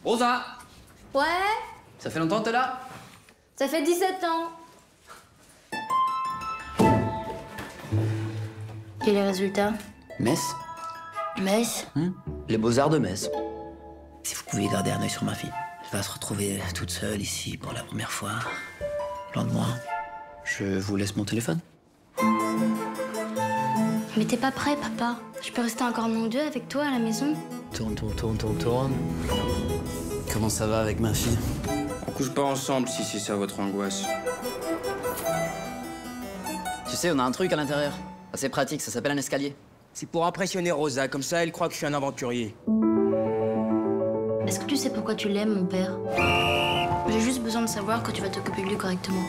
Rosa! Ouais? Ça fait longtemps que t'es là? Ça fait 17 ans. Et les résultats? Metz? Metz? Les Beaux-Arts de Metz. Si vous pouviez garder un œil sur ma fille. Elle va se retrouver toute seule ici pour la première fois. Loin de moi. Je vous laisse mon téléphone. Mais t'es pas prêt, papa. Je peux rester encore un an ou deux avec toi à la maison? Tourne. Comment ça va avec ma fille? On couche pas ensemble si c'est ça votre angoisse. Tu sais, on a un truc à l'intérieur. C'est pratique, ça s'appelle un escalier. C'est pour impressionner Rosa, comme ça elle croit que je suis un aventurier. Est-ce que tu sais pourquoi tu l'aimes, mon père? J'ai juste besoin de savoir que tu vas t'occuper de lui correctement.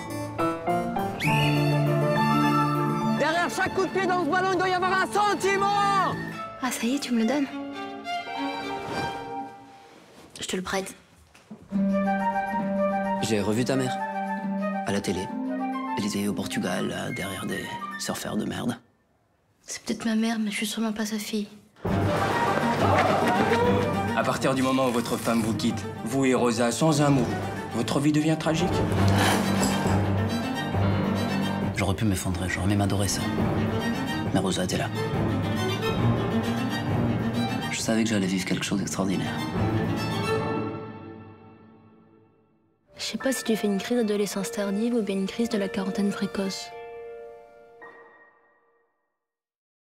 Derrière chaque coup de pied dans ce ballon, il doit y avoir un sentiment! Ah, ça y est, tu me le donnes? Je te le prête. J'ai revu ta mère. À la télé. Elle était au Portugal, là, derrière des surfeurs de merde. C'est peut-être ma mère, mais je suis sûrement pas sa fille. À partir du moment où votre femme vous quitte, vous et Rosa, sans un mot, votre vie devient tragique. J'aurais pu m'effondrer, j'aurais même adoré ça. Mais Rosa était là. Je savais que j'allais vivre quelque chose d'extraordinaire. Je sais pas si tu fais une crise d'adolescence tardive ou bien une crise de la quarantaine précoce.